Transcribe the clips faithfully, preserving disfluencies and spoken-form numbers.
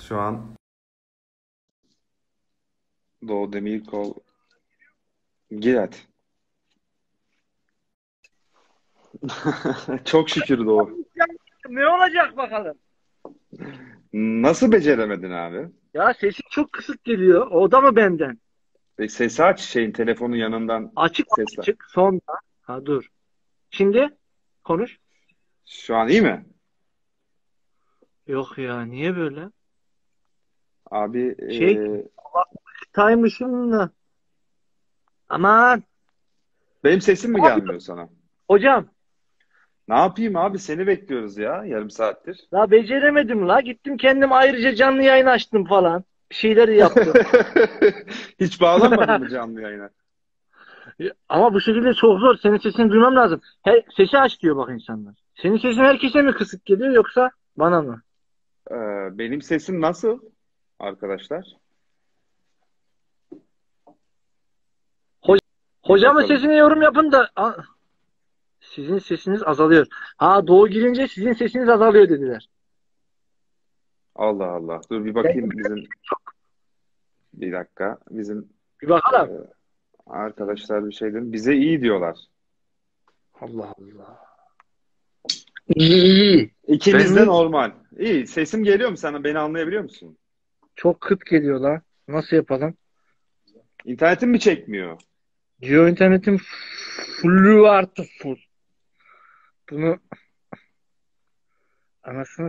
Şu an Doğu Demirkol. Gir hadi. Çok şükür Doğu. Ne olacak bakalım? Nasıl beceremedin abi? Ya sesin çok kısık geliyor. O da mı benden? E, sesi aç şeyin telefonun yanından Açık sesle. açık sonda. Ha dur. Şimdi konuş. Şu an iyi mi? Yok ya niye böyle? Abi Şey e, taymışım da. Aman benim sesim mi ne yapıyorsun gelmiyor sana? hocam? Ne yapayım abi seni bekliyoruz ya yarım saattir. La beceremedim la. Gittim kendim ayrıca canlı yayın açtım falan. Bir şeyler yaptım. Hiç bağlanmadın mı canlı yayına? Ama bu şekilde çok zor. Senin sesini duymam lazım. He, sesi aç diyor bak insanlar. Senin sesin herkese mi kısık geliyor yoksa bana mı? E, benim sesim nasıl arkadaşlar? Ho- Bir Hocamın bakalım. sesine yorum yapın da. Aa, sizin sesiniz azalıyor. Ha Doğu girince sizin sesiniz azalıyor dediler. Allah Allah. Dur bir Ya, bakayım bizim bir dakika. Bizim bir e, bakalım. arkadaşlar bir şey dedi. Bize iyi diyorlar. Allah Allah. İyi iyi. Ben İkimiz de niye normal. İyi. Sesim geliyor mu sana? Beni anlayabiliyor musun? çok kıt geliyor lan. Nasıl yapalım? İnternetin mi çekmiyor? Diyor internetim full artı full. Bunu anasını.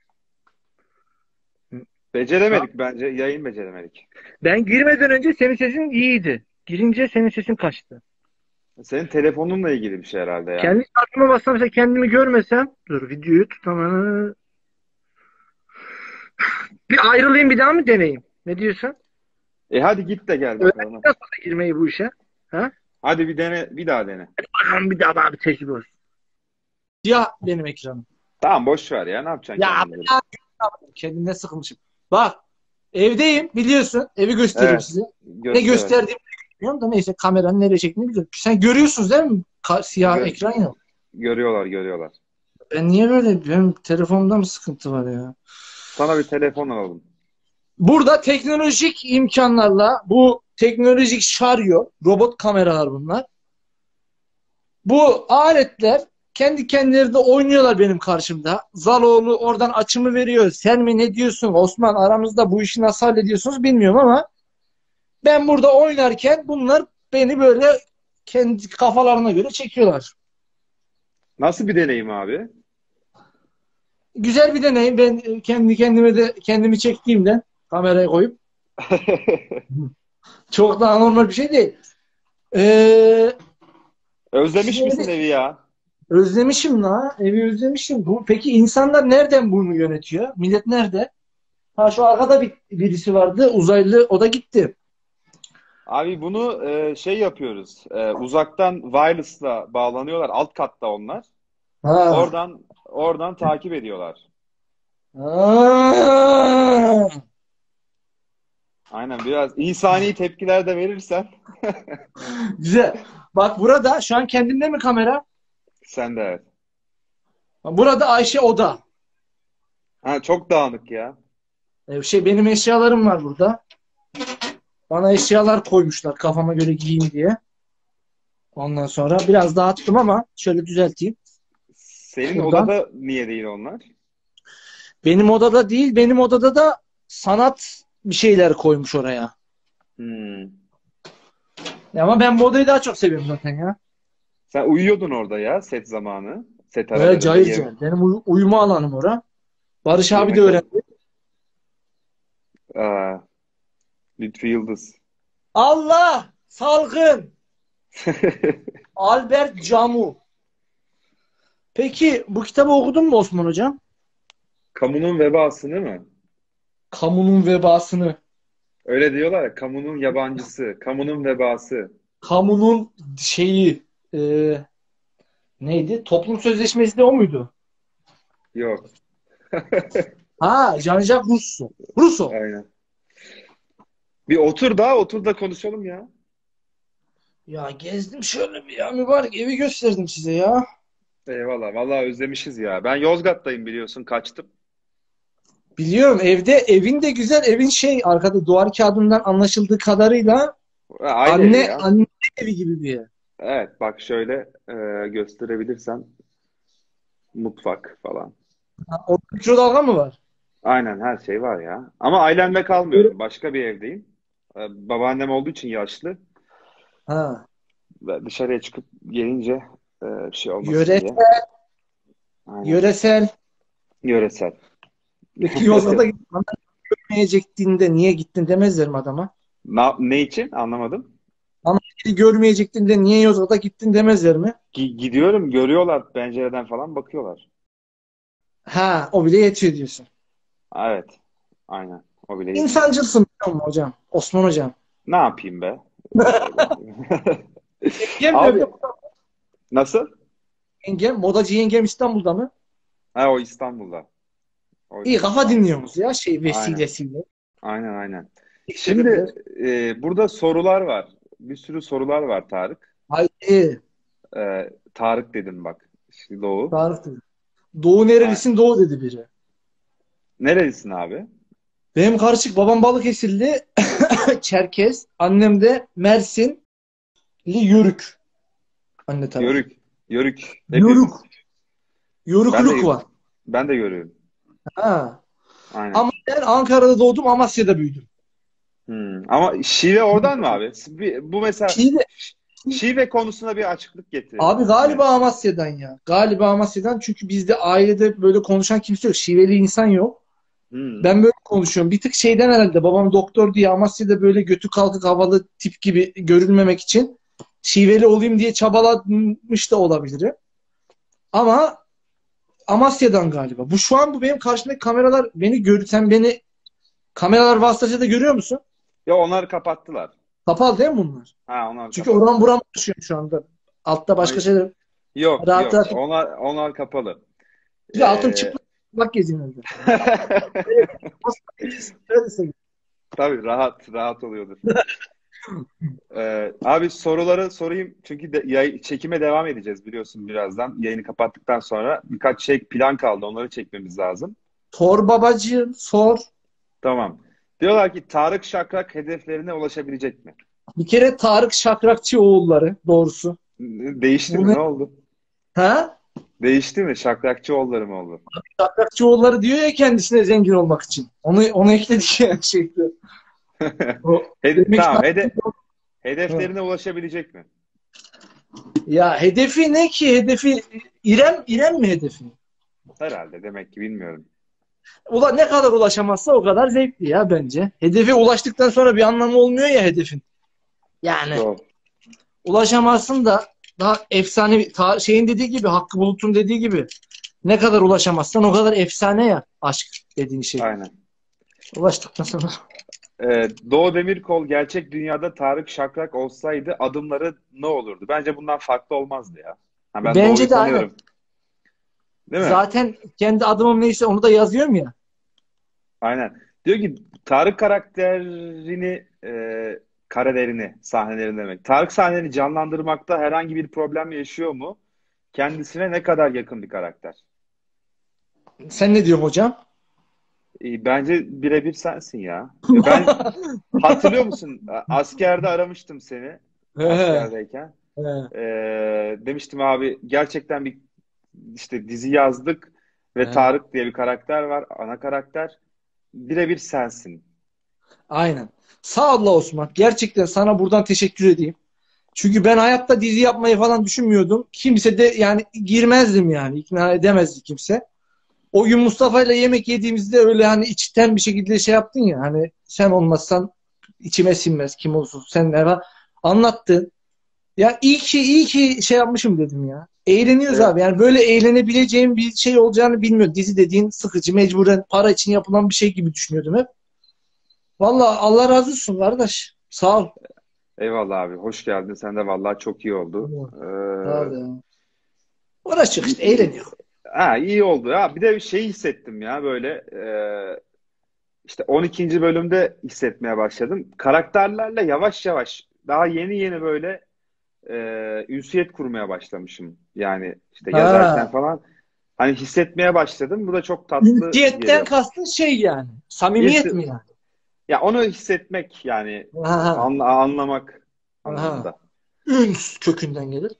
Ha, Beceremedik bence. Yayın beceremedik. ben girmeden önce senin sesin iyiydi. Girince senin sesin kaçtı. Senin telefonunla ilgili bir şey herhalde ya. Kendi şarkıma bassam mesela kendimi görmesem dur videoyu tutamam. Bir ayrılayım bir daha mı deneyeyim? Ne diyorsun? E hadi git de gel bakalım. Öğrendikten sonra girmeyi bu işe. Ha? Hadi bir dene, bir daha dene. Bakalım bir daha bana bir tecrübe olsun. Ya benim ekranım. Tamam boş ver ya. Ne yapacaksın Ya kendini böyle? ben kendimden sıkılmışım. Bak evdeyim biliyorsun. Evi göstereyim Evet. size. Ne Göster hadi. gösterdiğimi bilmiyorum da neyse kameranın nereye çektiğini biliyorum. Sen görüyorsunuz değil mi? Ka- siyah Gö- ekran yok. görüyorlar, görüyorlar. Ben niye böyle? Benim telefonumda mı sıkıntı var ya? Sana bir telefon alalım. Burada teknolojik imkanlarla bu teknolojik şaryo, robot kameralar bunlar. Bu aletler kendi kendileri de oynuyorlar benim karşımda. Zaloğlu oradan açımı veriyor. Sen mi ne diyorsun? Osman aramızda bu işi nasıl hallediyorsunuz bilmiyorum ama ben burada oynarken bunlar beni böyle kendi kafalarına göre çekiyorlar. Nasıl bir deneyim abi? Güzel bir deneyim. Ben kendi kendime de kendimi çektiğimde kameraya koyup çok daha normal bir şey değil. Ee, Özlemiş misin şimdi evi ya? özlemişim la. Evi özlemişim. Bu, peki insanlar nereden bunu yönetiyor? Millet nerede? Ha şu arkada bir, birisi vardı. Uzaylı. O da gitti. Abi bunu e, şey yapıyoruz. E, uzaktan wireless'la bağlanıyorlar. Alt katta onlar. Ha. Oradan oradan takip ediyorlar. Ha. Aynen biraz insani tepkiler de verirsen Güzel. Bak burada şu an kendinde mi kamera? sen de evet. Burada Ayşe Oda. Ha, çok dağınık ya. Ee, şey benim eşyalarım var burada. Bana eşyalar koymuşlar kafama göre giyeyim diye. Ondan sonra biraz dağıttım ama şöyle düzelteyim. Senin Şuradan. odada niye değil onlar? Benim odada değil, benim odada da sanat bir şeyler koymuş oraya. Hmm. Ya ama ben bu odayı daha çok seviyorum zaten ya. Sen uyuyordun orada ya set zamanı. Set Öyle aralarında cayır yem cayır. Benim uy- uyuma alanım ora. Barış abi de yemek al. öğrendi. Aa, Lütfi Yıldız. Allah! Salgın! Albert Camus. Peki bu kitabı okudun mu Osman Hocam? Kamunun vebası değil mi? Kamunun vebasını. Öyle diyorlar ya, kamunun yabancısı, kamunun vebası. Kamunun şeyi e, neydi? Toplum sözleşmesi de o muydu? Yok. Ha, Jean-Jacques Rousseau. Rousseau. Aynen. Bir otur da, otur da konuşalım ya. Ya gezdim şöyle bir ya mübarek evi gösterdim size ya. Eyvallah. Vallahi özlemişiz ya. Ben Yozgat'tayım biliyorsun. Kaçtım. Biliyorum, evde evin de güzel, evin şey arkada duvar kağıdından anlaşıldığı kadarıyla Aile evi anne ya. anne evi gibi bir yer. Evet bak şöyle e, gösterebilirsem mutfak falan. Ha, orada mikrodalga mı var? Aynen her şey var ya. Ama ailemle Böyle- kalmıyorum. Başka bir evdeyim. E, babaannem olduğu için yaşlı. Ha. Ve dışarıya çıkıp gelince e, bir şey olmasın Yöre, diye. Aynen. yöresel. Yöresel. Peki Yozgat'a görmeyecektin niye gittin demezler mi adama? Na- ne için? Anlamadım. Ama görmeyecektin de niye Yozgat'a gittin demezler mi? Gi- gidiyorum görüyorlar pencereden falan bakıyorlar. Ha, o bile yetiyor diyorsun. Evet. Aynen. O bile yetiyor. İnsancılsın biliyor musun hocam? Osman hocam. Ne yapayım be? Ee, Yengem Abi nerede? nasıl? Yengem, modacı yengem İstanbul'da mı? Ha, o İstanbul'da. O İyi kafa İstanbul. dinliyoruz ya şey Aynen. vesilesiyle. Aynen aynen. Şimdi Teşekkürler. e, burada sorular var. Bir sürü sorular var Tarık. Haydi. E, Tarık dedim bak. Şimdi Doğu. Tarık dedi. Doğu Ha, nerelisin? Doğu dedi biri. nerelisin abi? Benim karışık babam Balıkesirli, Çerkez. Annem de Mersinli Yörük. Anne tarafı. Yörük. Yörük. Yörük. Hepimiz. Ben Yörüklük de var. ben de görüyorum. Ha. Aynen. Ama ben Ankara'da doğdum, Amasya'da büyüdüm. Hmm. Ama şive oradan mı abi? Bir- Bu mesela Şive, şive konusuna bir açıklık getirelim. abi Hani galiba Amasya'dan ya. Galiba Amasya'dan, çünkü bizde ailede böyle konuşan kimse yok. Şiveli insan yok. hmm. Ben böyle konuşuyorum. Bir tık şeyden herhalde, babam doktor diye Amasya'da böyle götü kalkık havalı tip gibi görünmemek için şiveli olayım diye çabalamış da olabilir. Ama Amasya'dan galiba. Bu şu an bu benim karşımdaki kameralar beni gör, sen beni kameralar vasıtasıyla görüyor musun? Ya onları kapattılar. Kapalı değil mi bunlar? Ha onları Çünkü oran kapattılar. buram taşıyorum şu anda. Altta başka Ay, şeyler. yok Rahat yok. rahat. Onlar onlar kapalı. Bir de altın Ee... çıplak geziyorum evde. Tabii rahat rahat oluyordur. Ee, abi soruları sorayım çünkü de, yay- çekime devam edeceğiz biliyorsun birazdan. Yayını kapattıktan sonra birkaç şey plan kaldı. Onları çekmemiz lazım. Sor babacığım, sor. Tamam. Diyorlar ki Tarık Şakrak hedeflerine ulaşabilecek mi? Bir kere Tarık Şakrakçı oğulları doğrusu. Değişti Bu mi? ne? Ne oldu? Ha? Değişti mi? Şakrakçıoğulları mı oldu? Şakrakçı oğulları diyor ya kendisine zengin olmak için. Onu onu ekledik ya şeyde. O Hede- demek tamam. Hede Ha. hedeflerine ulaşabilecek mi? Ya hedefi ne ki? Hedefi İrem İrem mi hedefi? Herhalde demek ki bilmiyorum. Ula ne kadar ulaşamazsa o kadar zevkli ya bence. Hedefe ulaştıktan sonra bir anlamı olmuyor ya hedefin. Yani Doğru. ulaşamazsın da daha efsane bir- ta- şeyin dediği gibi, Hakkı Bulut'un dediği gibi, ne kadar ulaşamazsan o kadar efsane ya aşk dediğin şey. Aynen. Ulaştıktan sonra. Ee, Doğu Demirkol gerçek dünyada Tarık Şakrak olsaydı adımları ne olurdu? Bence bundan farklı olmazdı ya. Ha, ben Doğu'yu Bence de aynen. tanıyorum. Değil mi? Zaten kendi adımım neyse onu da yazıyorum ya. Aynen. Diyor ki Tarık karakterini e, karelerini, sahnelerini demek. Tarık sahnelerini canlandırmakta herhangi bir problem yaşıyor mu? Kendisine ne kadar yakın bir karakter? Sen ne diyorsun hocam? E, bence birebir sensin ya. E, Ben hatırlıyor musun? Askerde aramıştım seni. He, Askerdeyken. he, E, demiştim abi gerçekten bir işte dizi yazdık ve he. Tarık diye bir karakter var. Ana karakter. Birebir sensin. Aynen. Sağ ol la Osman. Gerçekten sana buradan teşekkür edeyim. Çünkü ben hayatta dizi yapmayı falan düşünmüyordum. Kimse de yani girmezdim yani. İkna edemezdi kimse. O gün Mustafa ile yemek yediğimizde öyle hani içten bir şekilde şey yaptın ya, hani sen olmazsan içime sinmez kim olsun sen ne var anlattın. Ya iyi ki iyi ki şey yapmışım dedim ya. Eğleniyoruz Evet. abi. Yani böyle eğlenebileceğim bir şey olacağını bilmiyordum. Dizi dediğin sıkıcı, mecburen para için yapılan bir şey gibi düşünüyordum hep. Vallahi Allah razı olsun kardeş. Sağ ol. Eyvallah abi. Hoş geldin. Sen de vallahi çok iyi oldu. Sağ ol ya. Uğraşıyor işte, eğleniyor. Ee, ha, iyi oldu. Ya bir de bir şey hissettim ya böyle e, işte on ikinci bölümde hissetmeye başladım. Karakterlerle yavaş yavaş daha yeni yeni böyle e, ünsiyet kurmaya başlamışım. Yani işte yazarken Ha. falan Hani hissetmeye başladım. Bu da çok tatlı Ünsiyetten geliyor. kastın şey yani. Samimiyet Hissi- mi yani? Ya onu hissetmek yani Aha, anla- anlamak aha. anlamında. Üns kökünden gelir.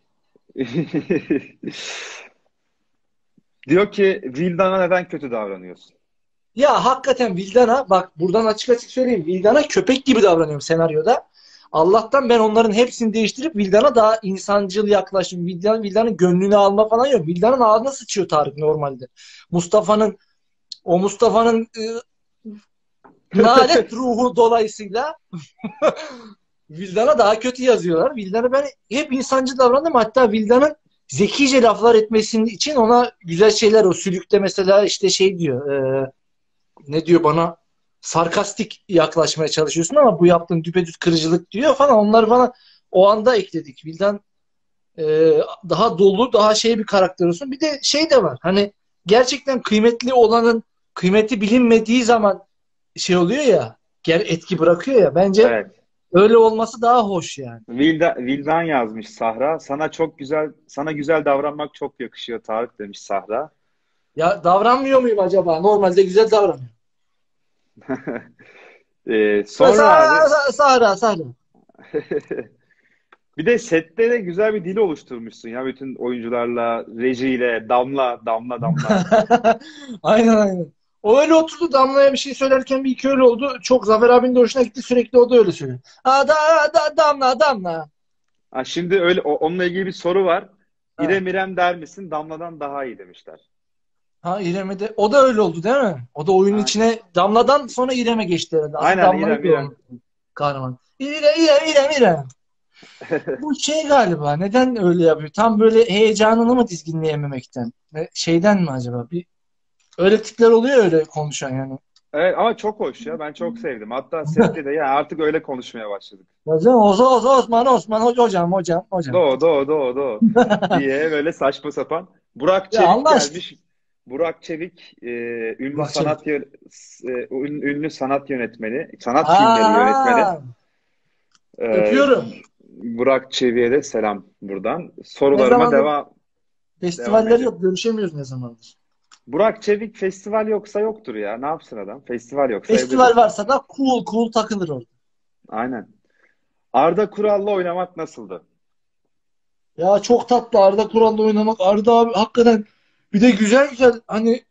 Diyor ki Vildan'a neden kötü davranıyorsun? Ya hakikaten Vildan'a bak buradan açık açık söyleyeyim. Vildan'a köpek gibi davranıyorum senaryoda. Allah'tan ben onların hepsini değiştirip Vildan'a daha insancıl yaklaşım. Vildan, Vildan'ın gönlünü alma falan yok. Vildan'ın ağzına sıçıyor Tarık normalde. Mustafa'nın o Mustafa'nın ı, lanet ruhu dolayısıyla Vildan'a daha kötü yazıyorlar. Vildan'a ben hep insancıl davrandım. Hatta Vildan'ın zekice laflar etmesinin için ona güzel şeyler o sülükte mesela işte şey diyor. E, ne diyor bana sarkastik yaklaşmaya çalışıyorsun ama bu yaptığın düpedüz kırıcılık diyor falan. Onları falan o anda ekledik. Vildan e, daha dolu, daha şey bir karakter olsun. Bir de şey de var. Hani gerçekten kıymetli olanın kıymeti bilinmediği zaman şey oluyor ya, gel etki bırakıyor ya. Bence Evet. öyle olması daha hoş yani. Vilda, Vildan yazmış Sahra. Sana çok güzel, sana güzel davranmak çok yakışıyor Tarık demiş Sahra. Ya davranmıyor muyum acaba? Normalde güzel davranıyorum. Ee, sonra abi Sahra, Sahra, Sahra. bir de sette de güzel bir dil oluşturmuşsun ya bütün oyuncularla, rejiyle, damla, damla, damla. Aynen aynen. O öyle oturdu Damla'ya bir şey söylerken bir iki öyle oldu. Çok Zafer abinin de hoşuna gitti sürekli o da öyle söylüyor. Aa, da, da, Damla Damla. Ha, şimdi öyle o- onunla ilgili bir soru var. Ha. İrem İrem der misin? Damladan daha iyi demişler. Ha İrem'e de o da öyle oldu değil mi? O da oyunun Aynen. içine Damla'dan sonra İrem'e geçti herhalde. Asıl Aynen Damla'yı İrem da İrem. onun kahraman. İrem İrem İrem İrem. Bu şey galiba neden öyle yapıyor? Tam böyle heyecanını mı dizginleyememekten? Ve şeyden mi acaba? Bir öyle tipler oluyor öyle konuşan yani. Evet ama çok hoş ya. Ben çok sevdim. Hatta sette de yani artık öyle konuşmaya başladık. Hocam Oza Oza Osman Osman hoca- hocam hocam hocam. Do do do do diye böyle saçma sapan. Burak Ya Çevik Allah aşkına. gelmiş. Burak Çevik e, ünlü Burak Çevik. sanat yö- e, ün- ünlü sanat yönetmeni, sanat filmleri yönetmeni. Aa, E, öpüyorum. Burak Çevik'e de selam buradan. Ne Sorularıma zamandır devam devam festivaller edeyim. yok. Görüşemiyoruz ne zamandır. Burak Çevik festival yoksa yoktur ya. Ne yapsın adam? Festival yoksa Festival evdedir. varsa da cool cool takılır orada. Aynen. Arda Kural'la oynamak nasıldı? Ya çok tatlı Arda Kural'la oynamak. Arda abi hakikaten bir de güzel güzel hani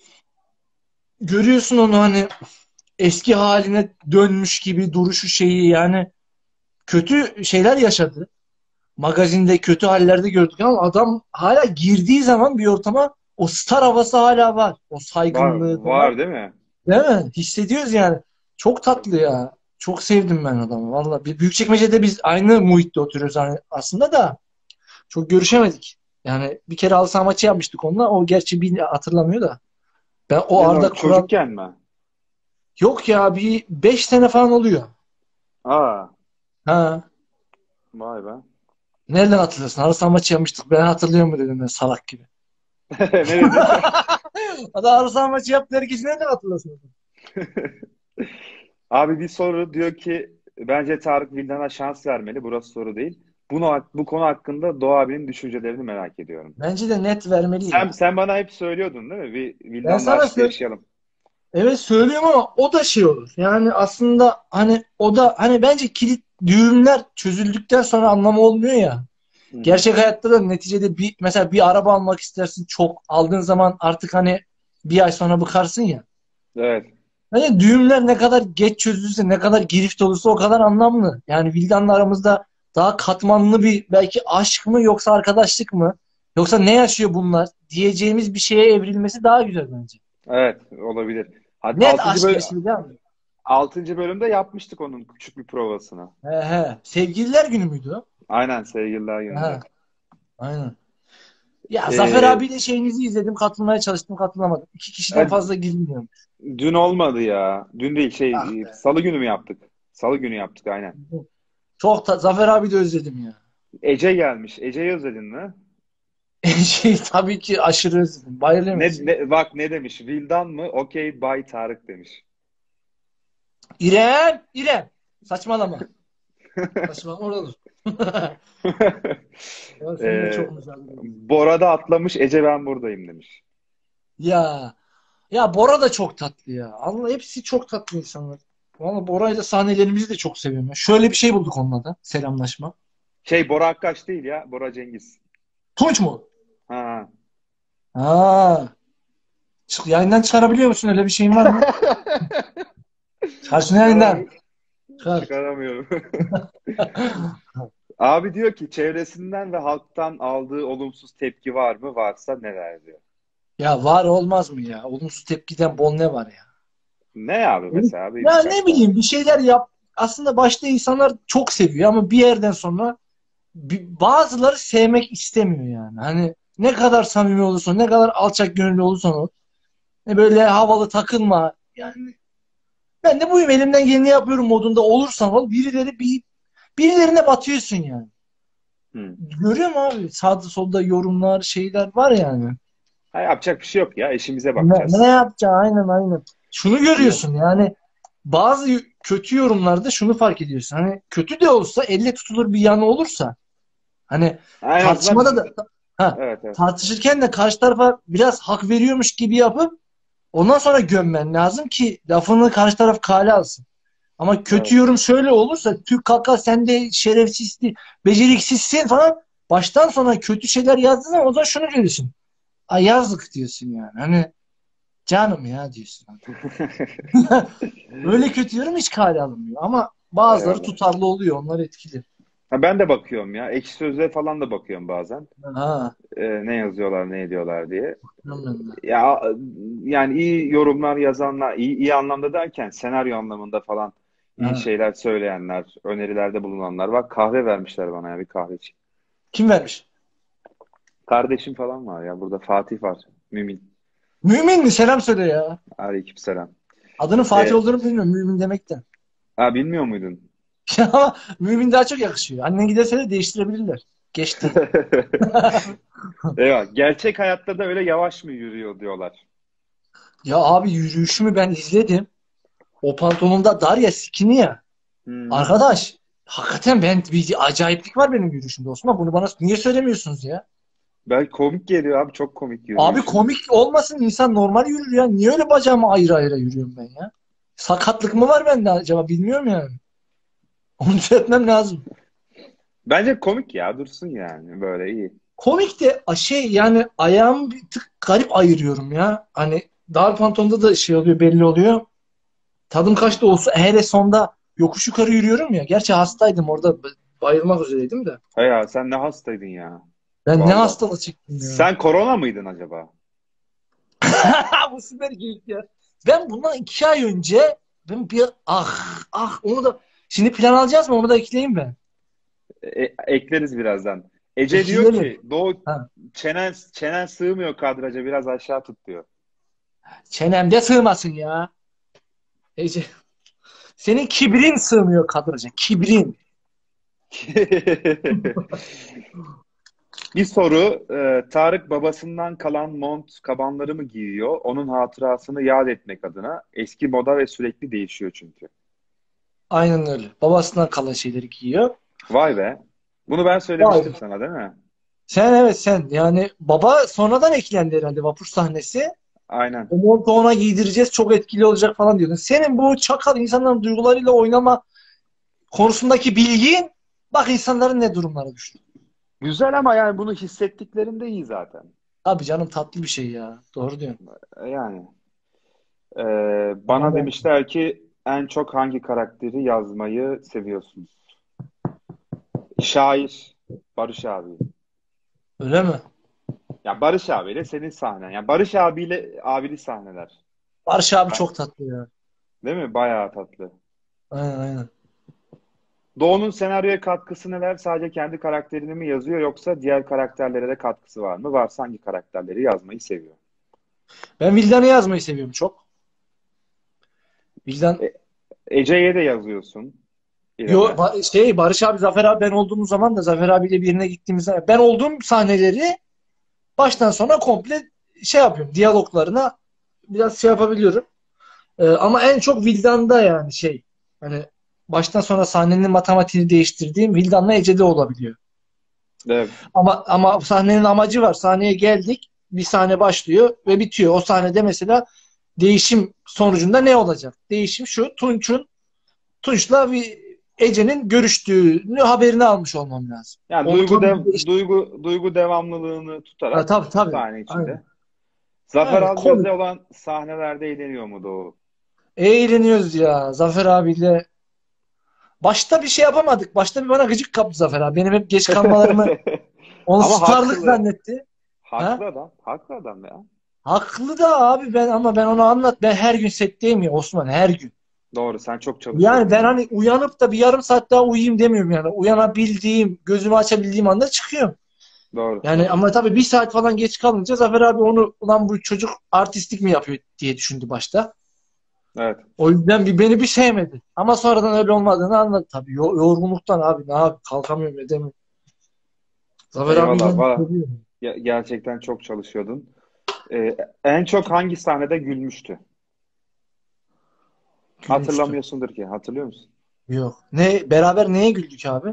görüyorsun onu hani eski haline dönmüş gibi duruşu şeyi yani kötü şeyler yaşadı. Magazinde kötü hallerde gördük ama adam hala girdiği zaman bir ortama o star havası hala var. O Var, saygınlığı falan. var değil mi? Değil mi? Hissediyoruz yani. Çok tatlı ya. Çok sevdim ben adamı. Valla. Büyükçekmece'de biz aynı muhitte oturuyoruz hani aslında da çok görüşemedik. Yani bir kere halı saha maçı yapmıştık onunla. O gerçi bir hatırlamıyor da. Ben o Ne Arda zaman Kural çocukken mi? yok ya bir beş sene falan oluyor. Aa, Ha. vay be. Nereden hatırlıyorsun? Halı saha maçı yapmıştık. Ben hatırlıyor mu dedim ben salak gibi. Ne dedi? Adam halı saha maçı yaptı. Herkes nereden hatırlasın? Abi bir soru diyor ki bence Tarık Vildan'a şans vermeli. Burası soru değil. Bunu, bu konu hakkında Doğa abinin düşüncelerini merak ediyorum. Bence de net vermeli Sen, ya. sen bana hep söylüyordun değil mi? Bir Ben Vildan'la sana aşkı söyle yaşayalım. evet söylüyorum ama o da şey olur. Yani aslında hani o da hani bence kilit düğümler çözüldükten sonra anlamı olmuyor ya. Hı hı. Gerçek hayatta da neticede bir mesela bir araba almak istersin çok aldığın zaman artık hani bir ay sonra bıkarsın ya. Evet. Hani düğümler ne kadar geç çözülürse ne kadar girift olursa o kadar anlamlı. Yani Vildan'la aramızda daha katmanlı bir belki aşk mı yoksa arkadaşlık mı yoksa ne yaşıyor bunlar diyeceğimiz bir şeye evrilmesi daha güzel bence. Evet olabilir. Hadi Net altıncı aşk böl yaşıyor değil mi? altıncı bölümde yapmıştık onun küçük bir provasını. He he. Sevgililer günü müydü o? Aynen sevgililer He. gününde. Aynen. Ya Zafer Ee, abiyle şeyinizi izledim. Katılmaya çalıştım. Katılamadım. İki kişiden e, fazla girmiyorum. dün olmadı ya. Dün değil Ah şey be. Salı günü mü yaptık? Salı günü yaptık aynen. Çok da Zafer abi de özledim ya. Ece gelmiş. Ece'yi özledin mi? Şey tabii ki aşırı özledim. Bayılıyorum Ne, Ece'ye. ne bak ne demiş? Vildan mı? Okey Bay Tarık demiş. İrem! İrem! Saçmalama. Saçmalama orada dur. Ya seninle Ee, çok mücadele ediyoruz. Bora da atlamış Ece ben buradayım demiş. Ya ya Bora da çok tatlı ya. Allah hepsi çok tatlı insanlar. Valla Bora'yla sahnelerimizi de çok seviyorum. Ya. Şöyle bir şey bulduk onunla da. Selamlaşma. Şey Bora Akkaş değil ya. Bora Cengiz. Tunç mu? Ha. Ha. Çık, yayından çıkarabiliyor musun? Öyle bir şeyin var mı? Çıkarsın yayından. Çıkaramıyorum. Çıkar. Çıkaramıyorum. Abi diyor ki çevresinden ve halktan aldığı olumsuz tepki var mı? Varsa neler diyor. Ya var olmaz mı ya? Olumsuz tepkiden bol ne var ya? Ne abi mesela abi Ya birkaç ne tane. bileyim bir şeyler yap. Aslında başta insanlar çok seviyor ama bir yerden sonra bi- bazıları sevmek istemiyor yani. Hani ne kadar samimi olursan, ne kadar alçak gönüllü olursan ol. Ne böyle havalı takılma. Yani ben de buyum elimden geleni yapıyorum modunda olursan ol. Birileri bir birilerine batıyorsun yani. Hı. Görüyorum abi sağda solda yorumlar şeyler var yani. Ha, yapacak bir şey yok ya. İşimize Ne, ne bakacağız. yapacaksın aynen aynen. Şunu Diyor. görüyorsun yani bazı y- kötü yorumlarda şunu fark ediyorsun. Hani kötü de olsa elle tutulur bir yanı olursa hani En azından tartışmada bizim... da ha Evet, evet. tartışırken de karşı tarafa biraz hak veriyormuş gibi yapıp ondan sonra gömmen lazım ki lafını karşı taraf kale alsın. Ama kötü Evet. yorum şöyle olursa Türk kalka sen de şerefsizsin, beceriksizsin falan baştan sona kötü şeyler yazdığın zaman o zaman şunu görüyorsun. Ay yazık diyorsun yani. Hani canım ya diyorsun. Öyle kötü yorum hiç kale alınmıyor. Ama bazıları Eyvallah. tutarlı oluyor. Onlar etkili. Ha, ben de bakıyorum ya. Ekşi Sözlüğe falan da bakıyorum bazen. Ha, Ee, ne yazıyorlar, ne ediyorlar diye. bilmem ne. Ya yani iyi yorumlar yazanlar, iyi, iyi anlamda derken senaryo anlamında falan iyi Ha. şeyler söyleyenler, önerilerde bulunanlar. Bak kahve vermişler bana ya bir kahve için. Kim vermiş? Kardeşim falan var ya burada Fatih var. Mümin. Mümin mi? Selam söyle ya. Aleykümselam. Adının Fatih Ee, olduğunu bilmiyorum. Mümin demekten. ha, bilmiyor muydun? Ama Mümin daha çok yakışıyor. Annen giderse de değiştirebilirler. Geçti. Eyvah. Gerçek hayatta da öyle yavaş mı yürüyor diyorlar. Ya abi yürüyüşümü ben izledim. O pantolonda dar ya sikini ya. Hı. Arkadaş hakikaten ben bir acayiplik var benim yürüyüşümde Osman. Bunu bana niye söylemiyorsunuz ya? Belki komik geliyor abi çok komik Abi yürüyüşün. komik olmasın insan normal yürür ya. Niye öyle bacağımı ayrı ayrı yürüyorum ben ya? Sakatlık mı var bende acaba bilmiyorum yani. Onu düzeltmem lazım. Bence komik ya dursun yani böyle iyi. Komik de a, şey yani ayağımı bir tık garip ayırıyorum ya. Hani dar pantolonda da şey oluyor belli oluyor. Tadım kaçta olsa hele sonda yokuş yukarı yürüyorum ya. Gerçi hastaydım orada b- bayılmak üzereydim de. Hay ya sen ne hastaydın ya. Ben ne Vallahi. hastalığı çektim ya. Sen korona mıydın acaba? Bu süper geyik ya. Ben bundan iki ay önce ben bir ah ah onu da şimdi plan alacağız mı onu da ekleyeyim ben. E- ekleriz birazdan. Ece diyor Ekleyelim. ki Doğu Ha. çenen, çenen sığmıyor kadraja biraz aşağı tut diyor. Çenemde sığmasın ya. Ece. Senin kibrin sığmıyor kadraja. Kibrin. Bir soru. e, Tarık babasından kalan mont kabanları mı giyiyor? Onun hatırasını yad etmek adına. Eski moda ve sürekli değişiyor çünkü. Aynen öyle. Babasından kalan şeyleri giyiyor. Vay be. Bunu ben Vay söylemiştim be. sana değil mi? Sen evet sen yani baba sonradan eklendi herhalde vapur sahnesi. Aynen. O montu ona giydireceğiz çok etkili olacak falan diyordun. Senin bu çakal insanların duygularıyla oynama konusundaki bilgin bak insanların ne durumlara düştü. Güzel ama yani bunu hissettiklerinde iyi zaten. Abi canım tatlı bir şey ya. Doğru diyorsun. E, Yani e, bana Ama demişler ki en çok hangi karakteri yazmayı seviyorsunuz? Şair Barış abi. öyle mi? Ya Barış abiyle senin sahnen. Ya Barış abiyle abili sahneler. Barış abi Ben- çok tatlı ya. Değil mi? Bayağı tatlı. Aynen aynen. Doğu'nun senaryoya katkısı neler? Sadece kendi karakterini mi yazıyor yoksa diğer karakterlere de katkısı var mı? Varsa hangi karakterleri yazmayı seviyor? Ben Vildan'ı yazmayı seviyorum çok. Vildan E, Ece'ye de yazıyorsun yo, İrem'e. ba- şey Barış abi Zafer abi ben olduğumuz zaman da Zafer abiyle birine gittiğimizde ben olduğum sahneleri baştan sona komple şey yapıyorum. Diyaloglarına biraz şey yapabiliyorum. Ee, ama en çok Vildan'da yani şey hani baştan sona sahnenin matematiğini değiştirdiğim Vildan'la Ece'de olabiliyor. Evet. Ama ama sahnenin amacı var. Sahneye geldik. bir sahne başlıyor ve bitiyor. O sahnede mesela değişim sonucunda ne olacak? Değişim şu. Tunç'un Tunç'la bir Ece'nin görüştüğünü haberini almış olmam lazım. Yani Onu duygu tam dev, bir değiş- duygu duygu devamlılığını Ha, tutarak tabii tabii. sahne içinde. Aynen. Zafer Aynen. Algöz'le Komik. olan sahnelerde eğleniyor mu Doğu? Eğleniyoruz ya. Zafer abiyle. Başta bir şey yapamadık. Başta bir bana gıcık kaptı Zafer abi. Benim hep geç kalmalarımı onu Ama starlık haklı. zannetti. Ha? Haklı adam. Haklı adam ya. Haklı da abi ben ama ben onu anlat. Ben her gün setteyim ya Osman her gün. Doğru. Sen çok Yani çalışıyorsun ben ya. hani uyanıp da bir yarım saat daha uyuyayım demiyorum yani. Uyanabildiğim, gözümü açabildiğim anda çıkıyorum. Doğru. Yani ama tabii bir saat falan geç kalınca Zafer abi onu ulan bu çocuk artistlik mi yapıyor diye düşündü başta. Evet. O yüzden bir beni bir sevmedi. Ama sonradan öyle olmadığını anladı tabii. Yo- yorgunluktan abi ne abi kalkamıyorum edemiyorum. Zafer abi Eyvallah. ben Va seviyorum. Ge- gerçekten çok çalışıyordun. Ee, en çok hangi sahnede gülmüştü? Gülmüştüm. Hatırlamıyorsundur ki. Hatırlıyor musun? Yok. Ne beraber neye güldük abi?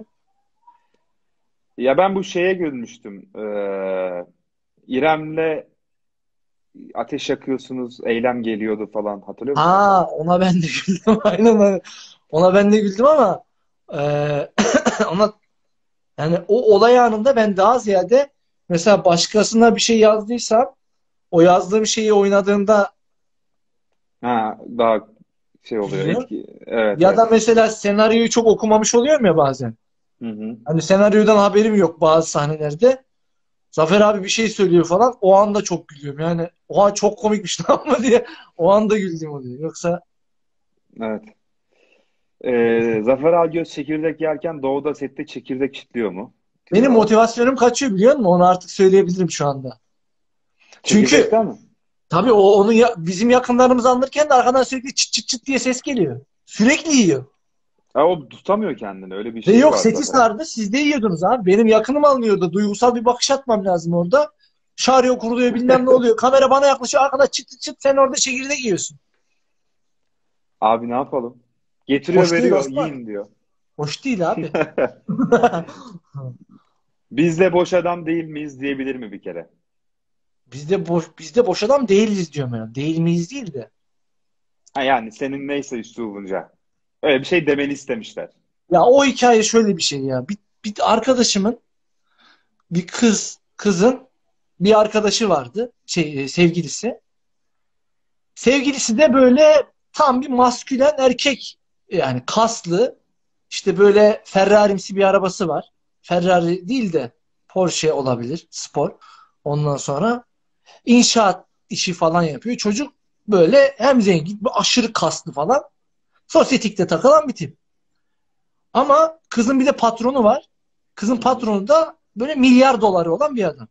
Ya ben bu şeye gülmüştüm. Ee, İrem'le ateş yakıyorsunuz, eylem geliyordu falan. Hatırlıyor musun o Ha sahneyi? ona ben de güldüm. Aynen öyle. Ona ben de güldüm ama eee ona yani o olay anında ben daha ziyade mesela başkasına bir şey yazdıysam o yazdığım şeyi oynadığında Ha, daha şey oluyor. gülüyorum. Etki. Evet, Ya da evet. mesela senaryoyu çok okumamış oluyorum ya bazen. Hı hı. Hani senaryodan haberim yok bazı sahnelerde. Zafer abi bir şey söylüyor falan. O anda çok gülüyorum. Yani oha çok komikmiş lan mı diye. O anda güldüm oluyor. Yoksa Evet. Ee, Zafer Algöz çekirdek yerken Doğu'da sette çekirdek çitliyor mu? benim Diyor. motivasyonum kaçıyor biliyor musun? Onu artık söyleyebilirim şu anda. Çünkü Çekirdekten mi? tabii o onu ya, bizim yakınlarımız alırken de arkadan sürekli çıt çıt çıt diye ses geliyor. Sürekli yiyor. Ha, o tutamıyor kendini. Öyle bir Ve şeyi yok var seti Zafer abi. sardı. Siz de yiyordunuz abi. Benim yakınım almıyordu. Duygusal bir bakış atmam lazım orada. Şaryo kuruluyor bilmem ne oluyor. Kamera bana yaklaşıyor. Arkada çıt çıt çıt sen orada çekirdek yiyorsun. Abi ne yapalım? Getiriyor Hoş değil veriyor. Osman. Yiyin diyor. Hoş değil abi. Biz de boş adam değil miyiz diyebilir mi bir kere? Biz de boş, biz de boş adam değiliz diyorum yani. Değil miyiz değil de. Ha yani senin neyse üslubunca. Öyle bir şey demeni istemişler. Ya o hikaye şöyle bir şey ya. Bir, bir arkadaşımın bir kız kızın bir arkadaşı vardı. Şey e, sevgilisi. Sevgilisi de böyle tam bir maskülen erkek yani kaslı işte böyle Ferrari'msi bir arabası var. Ferrari değil de Porsche olabilir spor. Ondan sonra inşaat işi falan yapıyor. Çocuk böyle hem zengin, bir aşırı kaslı falan. Sosyetikte takılan bir tip. Ama kızın bir de patronu var. Kızın Hı hı. patronu da böyle milyar doları olan bir adam.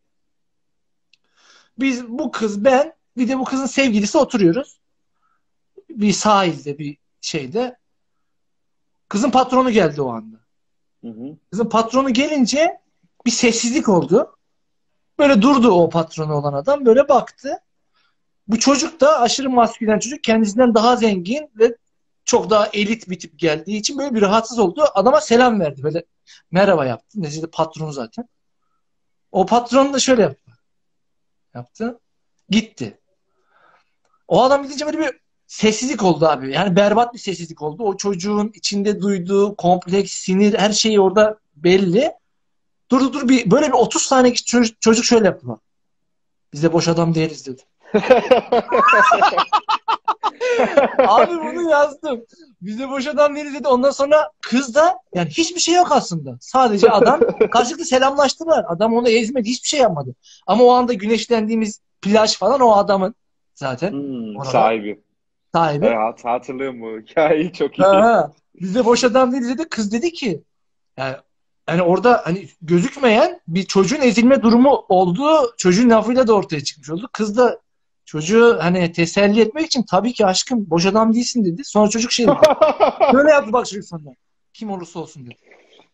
Biz bu kız ben bir de bu kızın sevgilisi oturuyoruz. Bir sahilde bir şeyde. Kızın patronu geldi o anda. Hı hı. Kızın patronu gelince bir sessizlik oldu. Böyle durdu o patronu olan adam. Böyle baktı. Bu çocuk da aşırı maskülen çocuk. Kendisinden daha zengin ve çok daha elit bir tip geldiği için böyle bir rahatsız oldu. Adama selam verdi. Böyle merhaba yaptı. Neticede patronu zaten. O patron da şöyle yaptı. Yaptı. Gitti. O adam gidince böyle bir sessizlik oldu abi. Yani berbat bir sessizlik oldu. O çocuğun içinde duyduğu kompleks, sinir her şeyi orada belli. Dur dur dur bir böyle bir otuz saniye çocuk, çocuk şöyle yaptı bak. Biz de boş adam değiliz dedi. Abi bunu yazdım. Biz de boş adam değiliz dedi. Ondan sonra kız da yani hiçbir şey yok aslında. Sadece adam karşılıklı selamlaştılar. Adam onu ezmedi. Hiçbir şey yapmadı. Ama o anda güneşlendiğimiz plaj falan o adamın zaten Hmm, orada sahibi. sahibi. Evet, hatırlıyorum bu hikayeyi çok Ha, iyi. ha. Biz de boş adam değiliz dedi. Kız dedi ki yani, yani orada hani gözükmeyen bir çocuğun ezilme durumu olduğu çocuğun lafıyla da ortaya çıkmış oldu. Kız da çocuğu hani teselli etmek için tabii ki aşkım boş adam değilsin dedi. Sonra çocuk şey dedi. Böyle yaptı bak çocuk sonra. Kim olursa olsun dedi.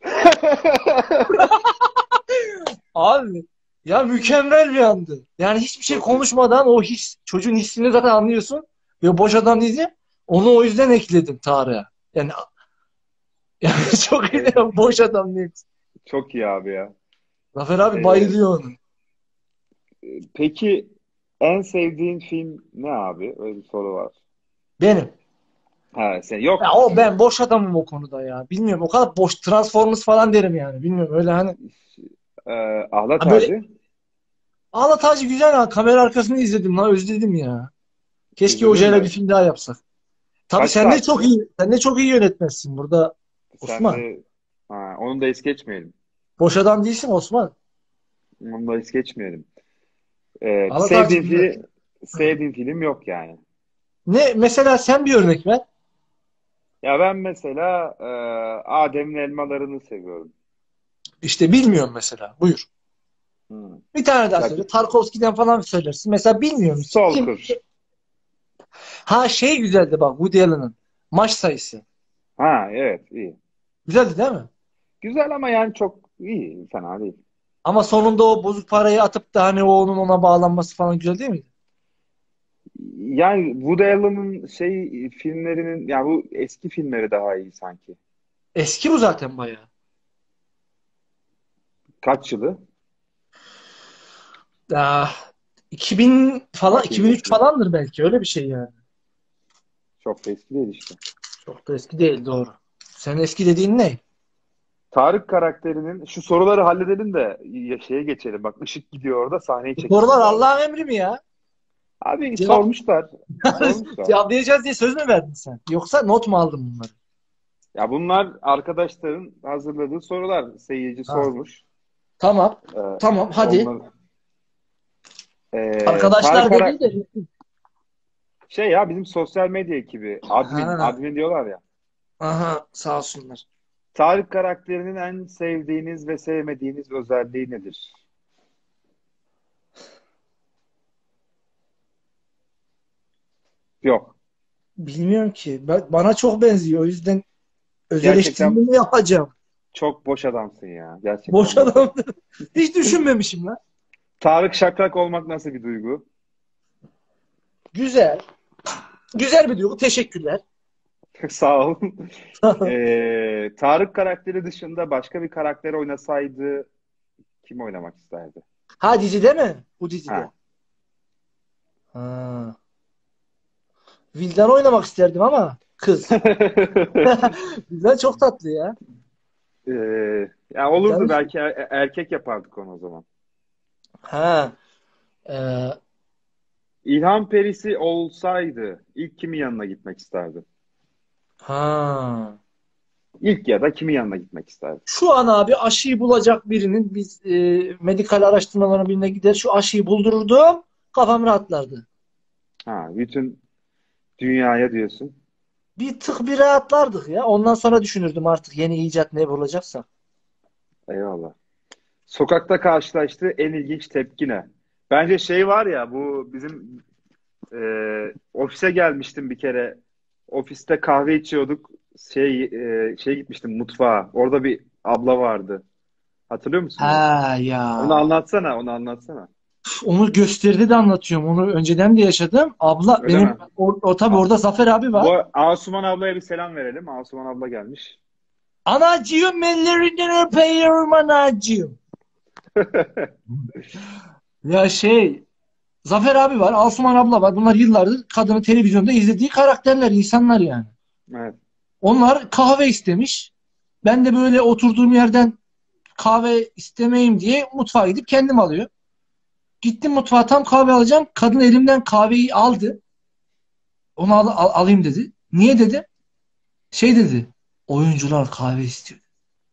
Abi ya mükemmel bir andı. Yani hiçbir şey Çok iyi. konuşmadan o his, çocuğun hissini zaten anlıyorsun. Ve boş adam deyince onu o yüzden ekledim Tarık'a. Yani, yani çok iyi Evet, de boş adam değil. çok iyi abi ya. Zafer abi Ee, bayılıyor onu. Peki en sevdiğin film ne abi? Öyle bir soru var. Benim. Ha, sen Ya yok. o ben boş adamım o konuda ya. Bilmiyorum o kadar boş Transformers falan derim yani. Bilmiyorum öyle hani. Ee, Ahlat Ha böyle Ağacı. Ağlat Ağacı güzel ha. Kamera arkasını izledim lan özledim ya. Keşke İzledin hocayla bir mi? film daha yapsak. Tabii Kaç sen de çok saatti? iyi. Sen de çok iyi yönetmezsin burada Sen Osman. de ha, onu da es geçmeyelim. Boş adam değilsin Osman. Onu da es geçmeyelim. Ee, Ağlat Ağacı sevdiğin güzel. film, sevdiğin film yok yani. Ne mesela sen bir örnek ver. Ya ben mesela e, Adem'in elmalarını seviyorum. İşte bilmiyorum mesela. Buyur. Hmm. Bir tane daha Ya, söyle. Tarkovski'den falan söylersin. Mesela bilmiyorum. Kim? Stalker. Ha şey güzeldi bak Woody Allen'ın. Maç sayısı. Ha evet iyi. Güzeldi değil mi? Güzel ama yani çok iyi. Fena değil. Ama sonunda o bozuk parayı atıp da hani o onun ona bağlanması falan güzel değil miydi? Yani Woody Allen'ın şey filmlerinin ya bu eski filmleri daha iyi sanki. Eski bu zaten bayağı. Kaç yılı? Ya, iki bin falan Bakayım iki bin üç bakayım. falandır belki öyle bir şey yani. Çok da eski değil işte. Çok da eski değil doğru. Sen eski dediğin ne? Tarık karakterinin şu soruları halledelim de ya- şeye geçelim. Bak ışık gidiyor orada sahneyi Bu çekelim sorular birazdan. Allah'ın emri mi ya? Abi Cevap sormuşlar. Sormuşlar. cevaplayacağız diye söz mü verdin sen? Yoksa not mu aldın bunları? Ya bunlar arkadaşların hazırladığı sorular. Seyirci Ha, sormuş. tamam. Ee, Tamam hadi. onlar, ee, Tarık Arkadaşlar kara dedi de. şey ya bizim sosyal medya ekibi admin Ha, admin diyorlar ya. aha sağ olsunlar. Tarık karakterinin en sevdiğiniz ve sevmediğiniz özelliği nedir? Yok. Bilmiyorum ki. Ben- bana çok benziyor. O yüzden öz Gerçekten eleştirimi yapacağım. çok boş adamsın ya. Boş Gerçekten boş adam. adam. Hiç düşünmemişim lan. Tarık Şakrak olmak nasıl bir duygu? Güzel. Güzel bir duygu. Teşekkürler. Sağ olun. Ee, Tarık karakteri dışında başka bir karakter oynasaydı kim oynamak isterdi? Ha dizide mi? Bu dizide. Ha. Ha. Vildan oynamak isterdim ama kız. Vildan çok tatlı ya. Ee, ya Vildan olurdu hiç... belki er- erkek yapardık onu o zaman. Ha. Ee, İlham Perisi olsaydı ilk kimin yanına gitmek isterdi? ha. İlk ya da kimin yanına gitmek isterdi? Şu an abi aşıyı bulacak birinin biz e, medikal araştırmaların birine gider şu aşıyı buldururdum kafam rahatlardı. Ha, bütün dünyaya diyorsun. Bir tık bir rahatlardık ya. Ondan sonra düşünürdüm artık yeni icat ne bulacaksa. Eyvallah. Sokakta karşılaştığı en ilginç tepki ne? Bence şey var ya bu bizim e, ofise gelmiştim bir kere. Ofiste kahve içiyorduk. Şey e, şey gitmiştim mutfağa. Orada bir abla vardı. Hatırlıyor musun onu? Ha ya. Onu anlatsana, onu anlatsana. Onu gösteride de anlatıyorum. Onu önceden de yaşadım. Abla Öyle benim mi? o, o tabii A- orada Zafer abi var. Bu Asuman ablaya bir selam verelim. Asuman abla gelmiş. Anacığım ellerinden öpeyim anacığım. Ya şey Zafer abi var, Asuman abla var. Bunlar yıllardır kadını televizyonda izlediği karakterler, insanlar yani. Evet. Onlar kahve istemiş. Ben de böyle oturduğum yerden kahve istemeyeyim diye mutfağa gidip kendim alıyor. Gittim mutfağa tam kahve alacağım. Kadın elimden kahveyi aldı. Onu al, al- alayım dedi. Niye dedi? Şey dedi. Oyuncular kahve istiyor.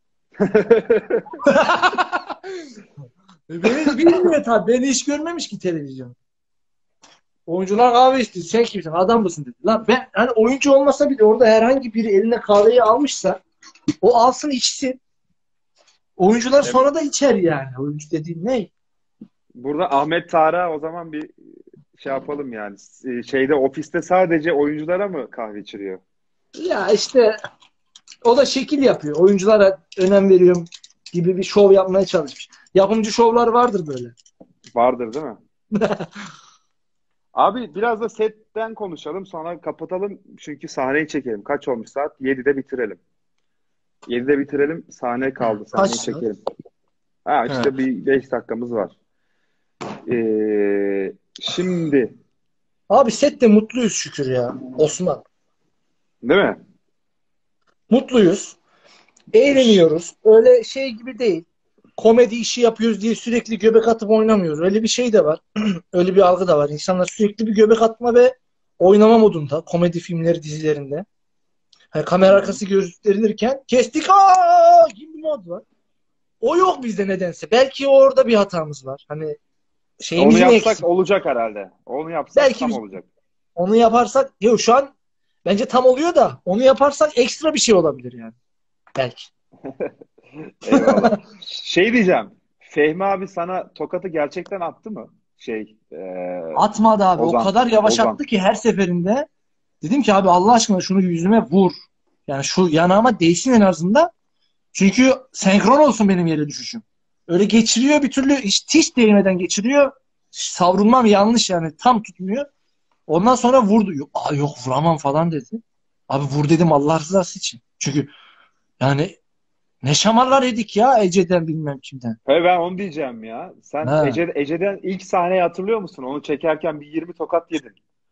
Beni bilmiyor tabii. Beni hiç görmemiş ki televizyon. Oyuncular kahve istiyor. Sen kimsin? Adam mısın dedi. Lan ben hani oyuncu olmasa bile orada herhangi biri eline kahveyi almışsa o alsın içsin. Oyuncular Evet. sonra da içer yani. Oyuncu dediğin ne? Burada Ahmet Tarık'a o zaman bir şey yapalım yani. E, Şeyde ofiste sadece oyunculara mı kahve içiriyor? Ya işte o da şekil yapıyor. Oyunculara önem veriyorum gibi bir şov yapmaya çalışmış. Yapımcı şovlar vardır böyle. Vardır değil mi? Abi biraz da setten konuşalım sonra kapatalım. Çünkü sahneyi çekelim. Kaç olmuş saat? yedide bitirelim. yedide bitirelim. Sahne kaldı. Kaç Sahneyi saat? çekelim. Ha He. işte bir beş dakikamız var. Ee, şimdi Abi sette mutluyuz şükür ya. Osman. değil mi? Mutluyuz. Ş- Eğleniyoruz. Öyle şey gibi değil. Komedi işi yapıyoruz diye sürekli göbek atıp oynamıyoruz. Öyle bir şey de var. Öyle bir algı da var. İnsanlar sürekli bir göbek atma ve oynama modunda. Komedi filmleri, dizilerinde. Hani kamera Hmm. arkası gösterilirken kestik aa gibi bir mod var. O yok bizde nedense. Belki orada bir hatamız var. Hani Onu şeyimiz mi yapsak eksik? olacak herhalde. Onu yapsak Belki tam biz olacak. onu yaparsak yok şu an bence tam oluyor da onu yaparsak ekstra bir şey olabilir yani. Belki. Eyvallah. Şey diyeceğim. Fehmi abi sana tokatı gerçekten attı mı? Şey, e, Atmadı abi. O Ozan. kadar yavaş Ozan. attı ki her seferinde dedim ki abi Allah aşkına şunu yüzüme vur. Yani şu yanağıma değsin en azından. Çünkü senkron olsun benim yere düşüşüm. Öyle geçiriyor bir türlü hiç, hiç değmeden geçiriyor. Savrulmam yanlış yani tam tutmuyor. Ondan sonra vurdu. Yok, aa, yok vuramam falan dedi. Abi vur dedim Allah rızası için. Çünkü yani ne şamarlar yedik ya Ece'den bilmem kimden. He ben onu diyeceğim ya. Sen Ha. Ece, Ece'den ilk sahneyi hatırlıyor musun? Onu çekerken bir yirmi tokat yedin.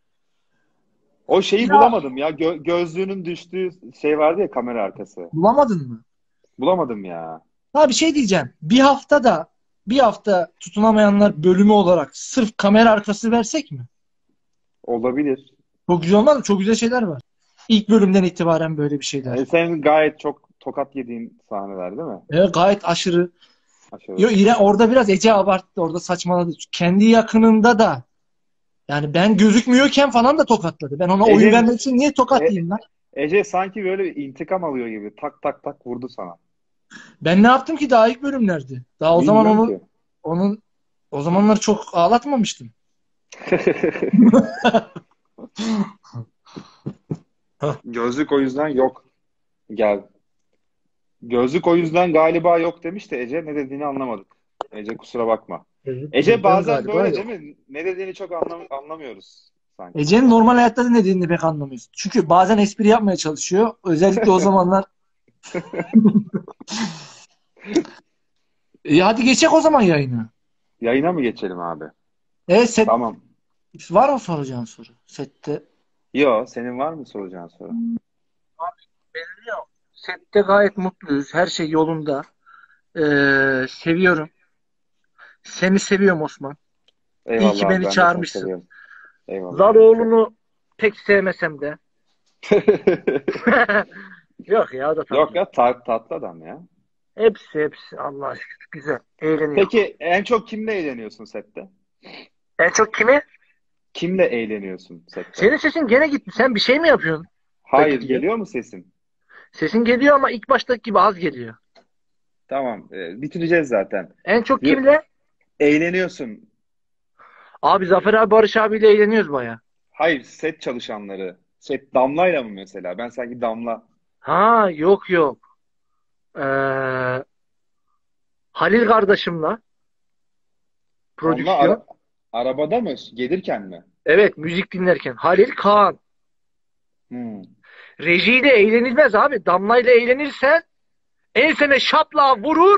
O şeyi Ya bulamadım ya. Gö- gözlüğünün düştüğü şey vardı ya kamera arkası. bulamadın mı? Bulamadım ya. Ha bir şey diyeceğim. Bir hafta da bir hafta tutunamayanlar bölümü olarak sırf kamera arkası versek mi? Olabilir. Çok güzel olmaz mı? Çok güzel şeyler var. İlk bölümden itibaren böyle bir E, şeyler. senin gayet çok tokat yediğin sahneler değil mi? Evet, gayet aşırı. Aşırı. Yo, İre, orada biraz Ece abarttı. Orada saçmaladı. Kendi yakınında da yani ben gözükmüyorken falan da tokatladı. Ben ona oyun Ece, vermek için niye e, tokatlayayım lan? Ece sanki böyle bir intikam alıyor gibi. Tak tak tak vurdu sana. Ben ne yaptım ki daha ilk bölümlerdi. Daha o zaman Bilmiyorum onu ki. onun o zamanlar çok ağlatmamıştım. Hah. Gözlük o yüzden yok. Gel. Gözlük o yüzden galiba yok demiş de Ece ne dediğini anlamadık. Ece kusura bakma. Bu Ece yüzden bazen galiba böyle değil yok. mi? Ne dediğini çok anlam anlamıyoruz sanki. Ece'nin normal hayatta da ne dediğini pek anlamıyorsun. Çünkü bazen espri yapmaya çalışıyor. Özellikle o zamanlar. E, hadi geçecek o zaman yayını. Yayına mı geçelim abi? Evet set Tamam. var mı soracağın soru? Sette. Yo, senin var mı soracağın soru? Benim yok. Sette gayet mutluyuz. Her şey yolunda. Ee, seviyorum. Seni seviyorum Osman. İyi ki Eyvallah abi beni ben de seni çağırmışsın. seviyorum. Eyvallah abi. Zaloğlu'nu pek sevmesem de. Yok ya o da Yok tatlı. ya tat, tatlı adam ya. Hepsi hepsi Allah'a şükür. Güzel. Eğleniyor. Peki en çok kimle eğleniyorsun sette? En çok kimi? Kimle eğleniyorsun sette? Senin sesin gene gitti. Sen bir şey mi yapıyorsun da Hayır gidiyor? geliyor mu sesin? Sesin geliyor ama ilk baştaki gibi az geliyor. Tamam e, bitireceğiz zaten. En çok Diyor, kimle? eğleniyorsun. Abi Zafer abi Barış abiyle eğleniyoruz baya. Hayır set çalışanları. Set Damla'yla mı mesela? Ben sanki Damla. Ha yok yok. Ee, Halil kardeşimle Onunla ara- prodüksiyon. arabada mı? Gelirken mi? Evet müzik dinlerken. Halil Kaan. Hmm. Rejiyle eğlenilmez abi. Damlayla eğlenirsen ensene şapla vurur.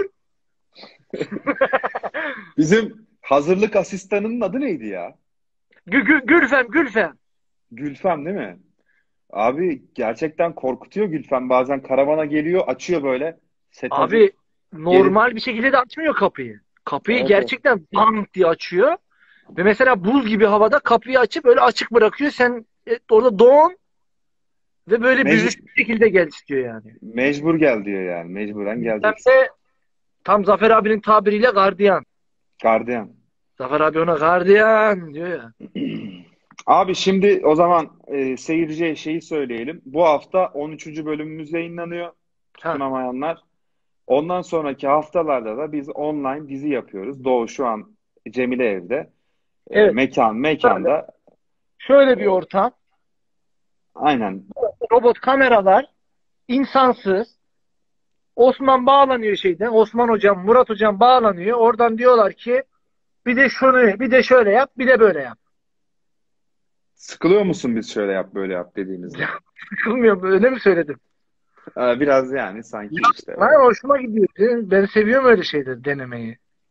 Bizim hazırlık asistanının adı neydi ya? Gü gü Gülfem Gülfem. Gülfem değil mi? Abi gerçekten korkutuyor Gülfem. Bazen karavana geliyor, açıyor böyle. Set hazır. Abi Gelin. normal bir şekilde de açmıyor kapıyı. Kapıyı Evet, evet. gerçekten bam diye açıyor. Ve mesela buz gibi havada kapıyı açıp öyle açık bırakıyor. Sen e, orada don ve böyle Mecbur, büzüşük bir şekilde gel istiyor yani. mecbur gel diyor yani. Mecburen Hem geleceksin. de tam Zafer abinin tabiriyle gardiyan. Gardiyan. Zafer abi ona gardiyan diyor ya. Abi şimdi o zaman e, seyirciye şeyi söyleyelim. Bu hafta on üçüncü bölümümüz yayınlanıyor. Ha, Tutunamayanlar. Ondan sonraki haftalarda da biz online dizi yapıyoruz. Doğu şu an Cemile evde. E, evet. mekan Böyle. mekanda. Şöyle bir E, ortam. aynen. Robot kameralar, insansız. Osman bağlanıyor şeyden. Osman hocam, Murat hocam bağlanıyor. Oradan diyorlar ki bir de şunu, bir de şöyle yap, bir de böyle yap. Sıkılıyor musun biz şöyle yap böyle yap dediğimizde? Sıkılmıyor mu? Öyle mi söyledim? E, biraz yani sanki işte Lan öyle. hoşuma gidiyor. Ben seviyorum öyle şeyleri denemeyi.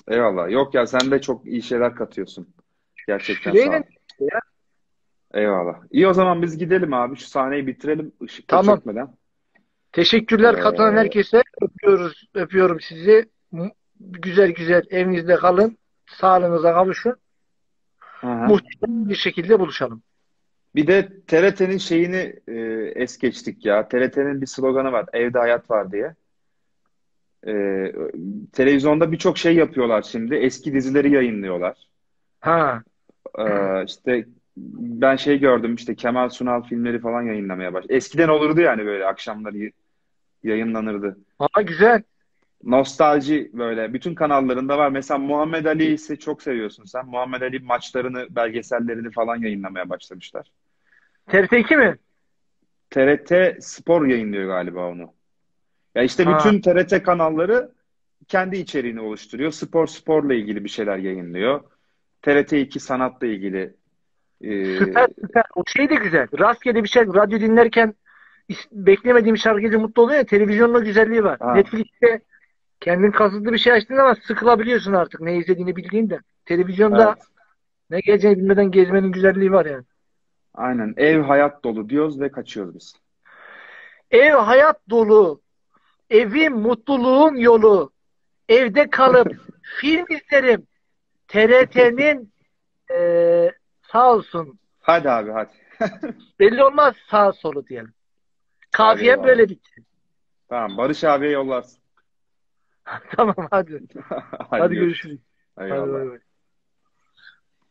Eyvallah. Yok ya sen de çok iyi şeyler katıyorsun. Gerçekten sağ Süreyle ol. Eyvallah. İyi o zaman biz gidelim abi. Şu sahneyi bitirelim ışık da tamam. çökmeden. Teşekkürler katılan Ee, herkese. Öpüyoruz, öpüyorum sizi. Mu- Güzel güzel evinizde kalın. Sağlığınıza kavuşun. hı hı. Muhtemelen bir şekilde buluşalım. Bir de T R T'nin şeyini e, es geçtik ya. T R T'nin bir sloganı var. Evde hayat var diye. Ee, televizyonda birçok şey yapıyorlar şimdi. Eski dizileri yayınlıyorlar. Ha, Ee, işte ben şey gördüm işte Kemal Sunal filmleri falan yayınlamaya başladı. Eskiden olurdu yani böyle akşamları y- yayınlanırdı. ha güzel. Nostalji böyle bütün kanallarında var. Mesela Muhammed Ali'yi ise çok seviyorsun sen. Muhammed Ali maçlarını, belgesellerini falan yayınlamaya başlamışlar. T R T iki mi? T R T Spor yayınlıyor galiba onu. Ya işte Ha, bütün T R T kanalları kendi içeriğini oluşturuyor. Spor sporla ilgili bir şeyler yayınlıyor. T R T iki sanatla ilgili. süper Ee, süper. O şey de güzel. Rastgele bir şey radyo dinlerken is- beklemediğim şarkıcı mutlu oluyor ya. Televizyonun o güzelliği var. ha, Netflix'te kendin kasıtlı bir şey açtığın zaman sıkılabiliyorsun artık. Ne izlediğini bildiğinde. Televizyonda evet. ne geleceğini bilmeden gezmenin güzelliği var yani. Aynen. Ev hayat dolu diyoruz ve kaçıyoruz biz. Ev hayat dolu. Evim mutluluğun yolu. Evde kalıp film izlerim. T R T'nin eee sağ olsun. Hadi abi hadi. Belli olmaz sağ solu diyelim. Hadi Kafiyem eyvallah. böyle bitti. Tamam Barış abiye yollarsın. Tamam hadi. Hadi Hadi görüşürüz. görüşürüz. Hadi Eyvallah. bay bay.